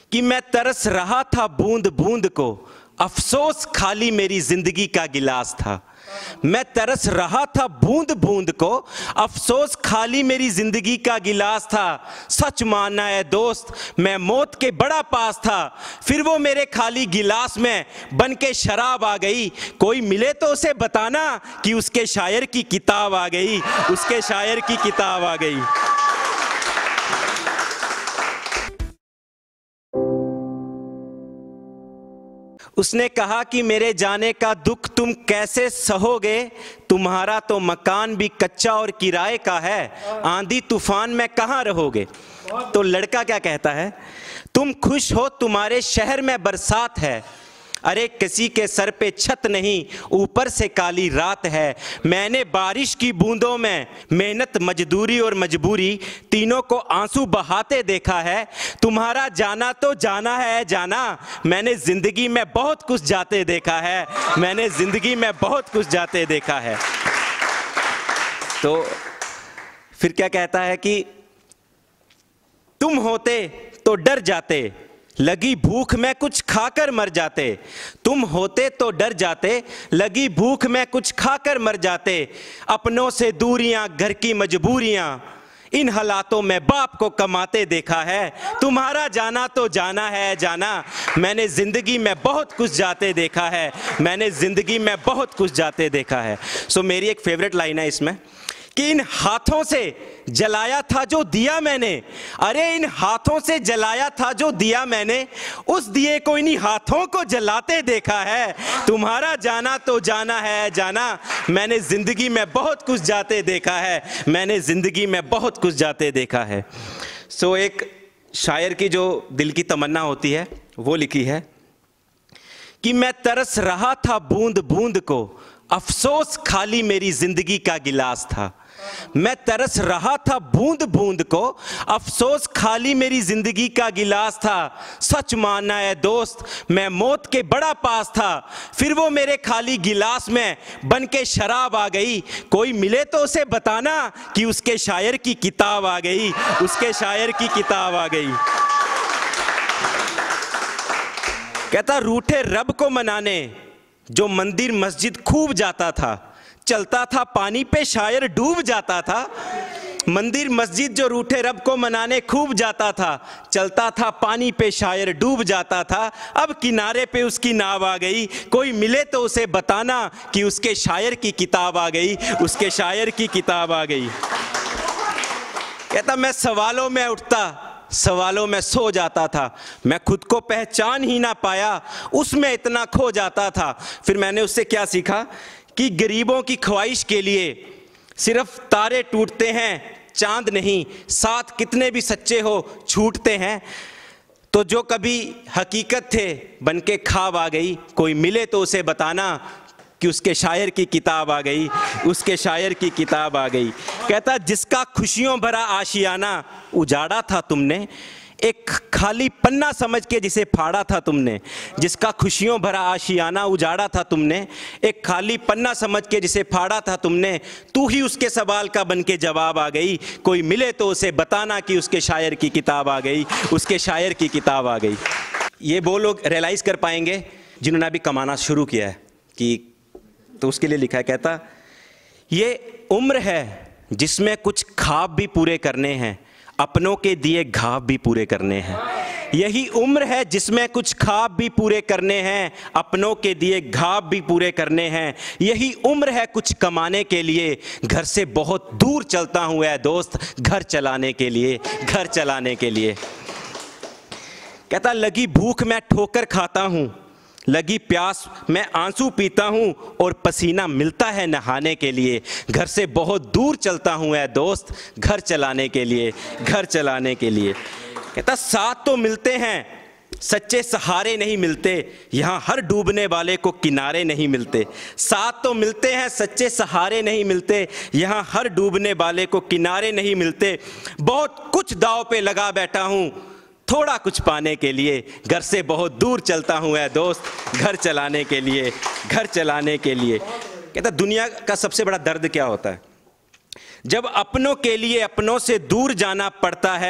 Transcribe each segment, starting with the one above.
कि मैं तरस रहा था बूंद बूंद को, अफसोस खाली मेरी जिंदगी का गिलास था। मैं तरस रहा था बूंद बूंद को, अफसोस खाली मेरी जिंदगी का गिलास था। सच मानना है दोस्त, मैं मौत के बड़ा पास था, फिर वो मेरे खाली गिलास में बन के शराब आ गई। कोई मिले तो उसे बताना कि उसके शायर की किताब आ गई, उसके शायर की किताब आ गई। उसने कहा कि मेरे जाने का दुख तुम कैसे सहोगे, तुम्हारा तो मकान भी कच्चा और किराए का है, आंधी तूफान में कहाँ रहोगे। तो लड़का क्या कहता है, तुम खुश हो तुम्हारे शहर में बरसात है, अरे किसी के सर पे छत नहीं, ऊपर से काली रात है। मैंने बारिश की बूंदों में मेहनत मजदूरी और मजबूरी तीनों को आंसू बहाते देखा है। तुम्हारा जाना तो जाना है जाना, मैंने जिंदगी में बहुत कुछ जाते देखा है, मैंने जिंदगी में बहुत कुछ जाते देखा है। तो फिर क्या कहता है कि तुम होते तो डर जाते, लगी भूख में कुछ खाकर मर जाते। तुम होते तो डर जाते, लगी भूख में कुछ खाकर मर जाते। अपनों से दूरियां, घर की मजबूरियां, इन हालातों में बाप को कमाते देखा है। तुम्हारा जाना तो जाना है जाना, मैंने जिंदगी में बहुत कुछ जाते देखा है, मैंने जिंदगी में बहुत कुछ जाते देखा है। सो मेरी एक फेवरेट लाइन है इसमें कि इन हाथों से जलाया था जो दिया मैंने, अरे इन हाथों से जलाया था जो दिया मैंने, उस दिए को इन्हीं हाथों को जलाते देखा है। तुम्हारा जाना तो जाना है जाना, मैंने जिंदगी में बहुत कुछ जाते देखा है, मैंने जिंदगी में बहुत कुछ जाते देखा है। सो एक शायर की जो दिल की तमन्ना होती है वो लिखी है कि मैं तरस रहा था बूंद बूंद को, अफसोस खाली मेरी जिंदगी का गिलास था। मैं तरस रहा था बूंद बूंद को, अफसोस खाली मेरी जिंदगी का गिलास था। सच मानना है दोस्त, मैं मौत के बड़ा पास था, फिर वो मेरे खाली गिलास में बन के शराब आ गई। कोई मिले तो उसे बताना कि उसके शायर की किताब आ गई, उसके शायर की किताब आ गई। कहता रूठे रब को मनाने जो मंदिर मस्जिद खूब जाता था, चलता था पानी पे शायर डूब जाता था। मंदिर मस्जिद जो रूठे रब को मनाने खूब जाता था, चलता था पानी पे शायर डूब जाता था। अब किनारे पे उसकी नाव आ गई, कोई मिले तो उसे बताना कि उसके शायर की किताब आ गई, उसके शायर की किताब आ गई। कहता मैं सवालों में उठता, सवालों में सो जाता था, मैं खुद को पहचान ही ना पाया, उसमें इतना खो जाता था। फिर मैंने उससे क्या सीखा कि गरीबों की ख्वाहिश के लिए सिर्फ तारे टूटते हैं, चांद नहीं। साथ कितने भी सच्चे हो छूटते हैं। तो जो कभी हकीकत थे बन के ख्वाब आ गई, कोई मिले तो उसे बताना कि उसके शायर की किताब आ गई, उसके शायर की किताब आ गई। कहता जिसका खुशियों भरा आशियाना उजाड़ा था तुमने, एक खाली पन्ना समझ के जिसे फाड़ा था तुमने। जिसका खुशियों भरा आशियाना उजाड़ा था तुमने, एक खाली पन्ना समझ के जिसे फाड़ा था तुमने। तू ही उसके सवाल का बन के जवाब आ गई, कोई मिले तो उसे बताना कि उसके शायर की किताब आ गई, उसके शायर की किताब आ गई। ये वो लोग रियलाइज़ कर पाएंगे जिन्होंने अभी कमाना शुरू किया है कि, तो उसके लिए लिखा है, कहता ये उम्र है जिसमें कुछ ख्वाब भी पूरे करने हैं, अपनों के दिए घाव भी पूरे करने हैं। यही उम्र है जिसमें कुछ ख्वाब भी पूरे करने हैं, अपनों के दिए घाव भी पूरे करने हैं। यही उम्र है कुछ कमाने के लिए, घर से बहुत दूर चलता हूँ ऐ दोस्त, घर चलाने के लिए, घर चलाने के लिए। कहता लगी भूख मैं ठोकर खाता हूँ, लगी प्यास मैं आंसू पीता हूँ, और पसीना मिलता है नहाने के लिए। घर से बहुत दूर चलता हूँ ऐ दोस्त, घर चलाने के लिए, घर चलाने के लिए। कहता साथ तो मिलते हैं, सच्चे सहारे नहीं मिलते, यहाँ हर डूबने वाले को किनारे नहीं मिलते। साथ तो मिलते हैं, सच्चे सहारे नहीं मिलते, यहाँ हर डूबने वाले को किनारे नहीं मिलते। बहुत कुछ दांव पे लगा बैठा हूँ, थोड़ा कुछ पाने के लिए, घर से बहुत दूर चलता हूँ ऐ दोस्त, घर चलाने के लिए, घर चलाने के लिए। कहता दुनिया का सबसे बड़ा दर्द क्या होता है? जब अपनों के लिए अपनों से दूर जाना पड़ता है,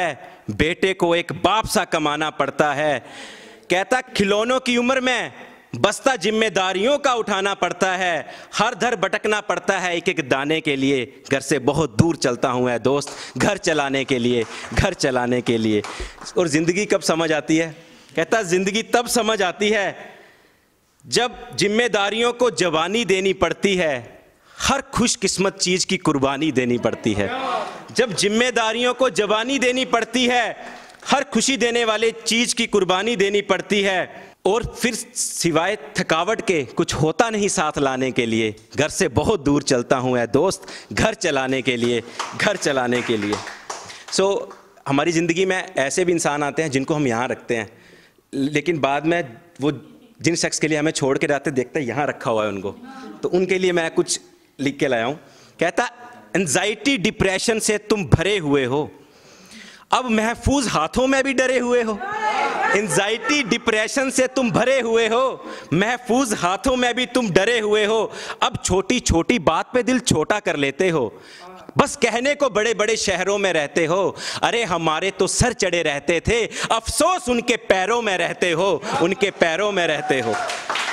बेटे को एक बाप सा कमाना पड़ता है। कहता खिलौनों की उम्र में बस्ता जिम्मेदारियों का उठाना पड़ता है, हर दर भटकना पड़ता है एक एक दाने के लिए। घर से बहुत दूर चलता हूँ ऐ दोस्त, घर चलाने के लिए, घर चलाने के लिए। और ज़िंदगी कब समझ आती है? कहता ज़िंदगी तब समझ आती है जब जिम्मेदारियों को जवानी देनी पड़ती है, हर खुशकिस्मत चीज़ की कुर्बानी देनी पड़ती है। जब जिम्मेदारियों को जवानी देनी पड़ती है, हर खुशी देने वाले चीज़ की कुर्बानी देनी पड़ती है, और फिर सिवाय थकावट के कुछ होता नहीं साथ लाने के लिए। घर से बहुत दूर चलता हूँ ऐ दोस्त, घर चलाने के लिए, घर चलाने के लिए। हमारी ज़िंदगी में ऐसे भी इंसान आते हैं जिनको हम यहाँ रखते हैं, लेकिन बाद में वो जिन शख्स के लिए हमें छोड़ के जाते देखते हैं यहाँ रखा हुआ है उनको, तो उनके लिए मैं कुछ लिख के लाया हूँ। कहता एंजाइटी डिप्रेशन से तुम भरे हुए हो, अब महफूज हाथों में भी डरे हुए हो। एंजाइटी डिप्रेशन से तुम भरे हुए हो, महफूज हाथों में भी तुम डरे हुए हो। अब छोटी छोटी बात पे दिल छोटा कर लेते हो, बस कहने को बड़े बड़े शहरों में रहते हो। अरे हमारे तो सर चढ़े रहते थे, अफसोस उनके पैरों में रहते हो, उनके पैरों में रहते हो।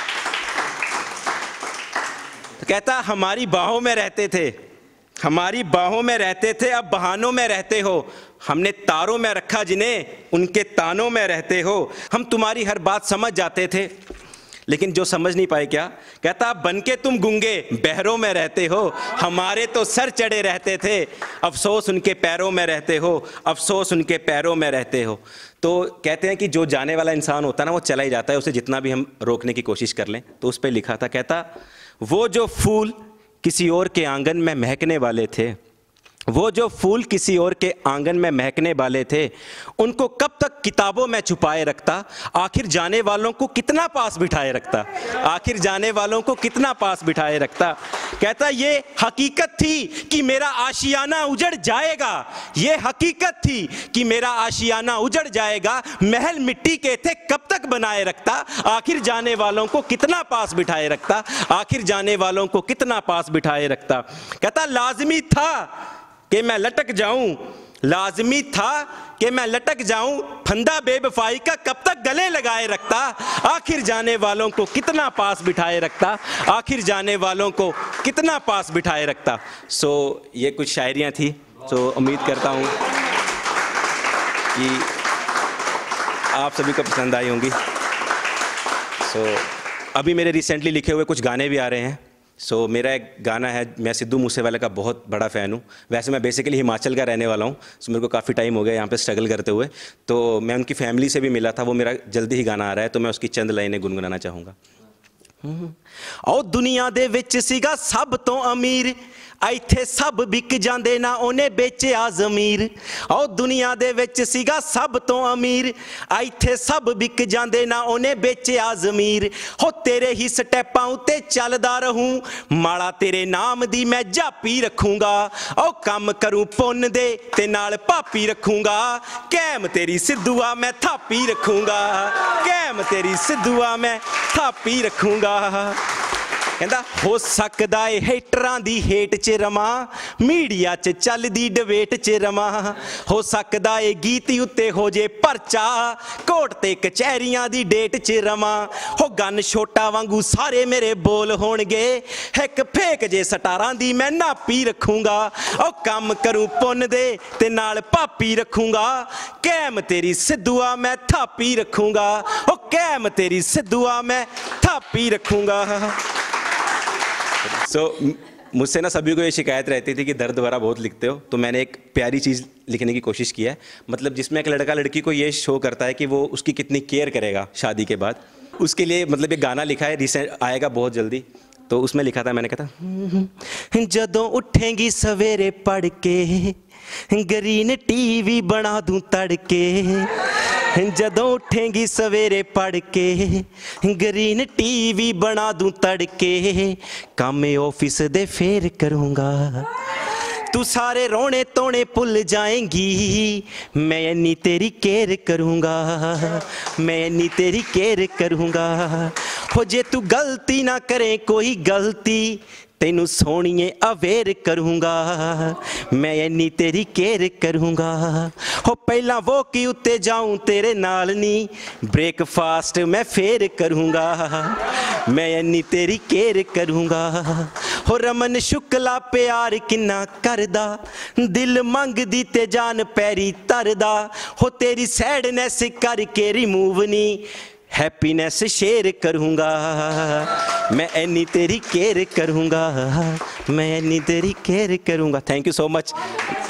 तो कहता हमारी बाहों में रहते थे, हमारी बाहों में रहते थे, अब बहानों में रहते हो। हमने तारों में रखा जिन्हें, उनके तानों में रहते हो। हम तुम्हारी हर बात समझ जाते थे, लेकिन जो समझ नहीं पाए क्या? कहता बन के तुम गूंगे बहरों में रहते हो, हमारे तो सर चढ़े रहते थे, अफसोस उनके पैरों में रहते हो, अफसोस उनके पैरों में रहते हो। तो कहते हैं कि जो जाने वाला इंसान होता है ना, वो चला ही जाता है, उसे जितना भी हम रोकने की कोशिश कर लें। तो उस पर लिखा था, कहता वो जो फूल किसी और के आंगन में महकने वाले थे, वो जो फूल किसी और के आंगन में महकने वाले थे, उनको कब तक किताबों में छुपाए रखता, आखिर जाने वालों को कितना पास बिठाए रखता, आखिर जाने वालों को कितना पास बिठाए रखता। कहता ये हकीकत थी कि मेरा आशियाना उजड़ जाएगा, ये हकीकत थी कि मेरा आशियाना उजड़ जाएगा। महल मिट्टी के थे कब तक बनाए रखता, आखिर जाने वालों को कितना पास बिठाए रखता, आखिर जाने वालों को कितना पास बिठाए रखता। कहता लाजमी था कि मैं लटक जाऊं, लाजमी था कि मैं लटक जाऊं, फंदा बेवफाई का कब तक गले लगाए रखता, आखिर जाने वालों को कितना पास बिठाए रखता, आखिर जाने वालों को कितना पास बिठाए रखता। ये कुछ शायरियां थी। उम्मीद करता हूं कि आप सभी को पसंद आई होंगी। अभी मेरे रिसेंटली लिखे हुए कुछ गाने भी आ रहे हैं। मेरा एक गाना है, मैं सिद्धू मूसेवाले का बहुत बड़ा फ़ैन हूँ। वैसे मैं बेसिकली हिमाचल का रहने वाला हूँ, मेरे को काफ़ी टाइम हो गया यहाँ पे स्ट्रगल करते हुए। तो मैं उनकी फैमिली से भी मिला था, वो मेरा जल्दी ही गाना आ रहा है, तो मैं उसकी चंद लाइनें गुनगुनाना चाहूँगा। ओ दुनिया दे विच सीगा सब तो अमीर, ਇੱਥੇ सब बिक ਜਾਂਦੇ ना ਉਹਨੇ बेचिया ज़मीर। ओ दुनिया दे विच सीगा सब तो अमीर, ਇੱਥੇ सब बिक ਜਾਂਦੇ ना ਉਹਨੇ बेचिया ज़मीर। हो तेरे ही स्टैपां उत्ते चलदा रहूं, माला तेरे नाम दी मैं जापी रखूंगा। ओ काम करूं पुन्न दे ते नाल भापी रखूंगा, कैम तेरी सिद्धूआ मैं थापी रखूंगा, कैम तेरी सिद्धूआ मैं थापी रखूंगा। कहता हो सकदा है हेटरां दी हेट च रमा, मीडिया च चलदी डिबेट च रमा, हो सकदा है गीती उत्ते हो जे परचा, कोर्ट ते कचहरियां दी डेट च रमा। हो गन छोटा वांगू सारे मेरे बोल होणगे, एक फेक जे सटारां दी मैं नापी रखूंगा। ओ काम करूं पुन्न दे ते नाल भापी रखूंगा, कैम तेरी सिद्धूआ मैं थापी रखूंगा। ओ कैम तेरी सिद्धूआ मैं थापी रखूंगा। मुझसे ना सभी को ये शिकायत रहती थी कि दर्द भरा बहुत लिखते हो, तो मैंने एक प्यारी चीज़ लिखने की कोशिश की है, मतलब जिसमें एक लड़का लड़की को ये शो करता है कि वो उसकी कितनी केयर करेगा शादी के बाद। उसके लिए मतलब एक गाना लिखा है, रिसेंट आएगा बहुत जल्दी। तो उसमें लिखा था, मैंने कहा जदों उठेंगी सवेरे पढ़ के, ग्रीन टीवी बना दूं तड़के, जदों उठेंगी सवेरे पढ़ के, ग्रीन टीवी बना दूं तड़के, काम ऑफिस दे फेर करूँगा, तू सारे रोने तोने भुल जाएंगी, मैं इन्नी तेरी केयर करूँगा, मैं इन्नी तेरी केयर करूँगा। हो जे तू गलती ना करे कोई गलती, तेनू सोहणीए अवेयर करूँगा, मैं इन्नी तेरी केयर करूँगा। हो पहला वो की उत्ते जाऊँ तेरे नाल नी, ब्रेकफास्ट मैं फेर करूँगा, मैं इन्नी तेरी केयर करूँगा। हो रमन शुक्ला प्यार किन्ना करदा, दिल मंगदी ते जान पैरी तरदा। हो तेरी सैडनेस करके रिमूव नी, हैप्पीनेस शेयर करूँगा, मैं इन्नी तेरी केयर करूँगा, मैं इन्नी तेरी केयर करूँगा। Thank you so much.